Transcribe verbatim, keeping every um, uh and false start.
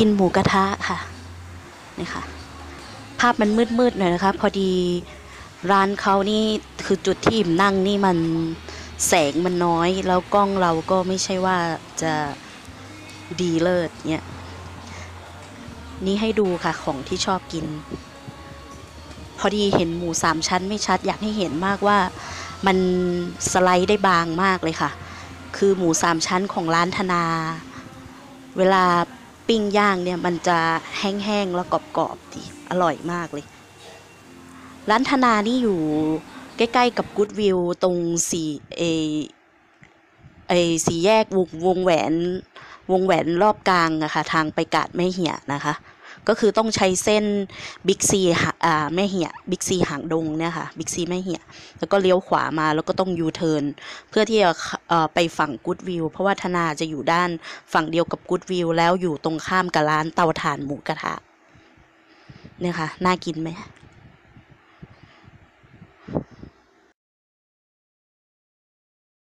กินหมูกระทะค่ะนี่ค่ะภาพมันมืดๆหน่อยนะคะพอดีร้านเขานี่คือจุดที่อิ่มนั่งนี่มันแสงมันน้อยแล้วกล้องเราก็ไม่ใช่ว่าจะดีเลิศเนี่ยนี่ให้ดูค่ะของที่ชอบกินพอดีเห็นหมูสามชั้นไม่ชัดอยากให้เห็นมากว่ามันสไลด์ได้บางมากเลยค่ะคือหมูสามชั้นของร้านธนาเวลาปิ้งย่างเนี่ยมันจะแห้งๆแล้วกรอบๆดีอร่อยมากเลยร้านธนานี่อยู่ใกล้ๆกับกู๊ดวิวตรงสี่เอไอสี่แยกวงวงแหวนวงแหวนรอบกลางอะค่ะทางไปกาดแม่เหี่ยนะคะก็คือต้องใช้เส้นบิ๊กซีอ่าแม่เหี่ยบิ๊กซีหางดงเนี่ยค่ะบิ๊กซีแม่เหี่ยแล้วก็เลี้ยวขวามาแล้วก็ต้องยูเทิร์นเพื่อที่จะไปฝั่งกู๊ดวิวเพราะว่าธนาจะอยู่ด้านฝั่งเดียวกับกู๊ดวิวแล้วอยู่ตรงข้ามกับร้านเตาถ่านหมูกระทะเนี่ยค่ะน่ากินไหม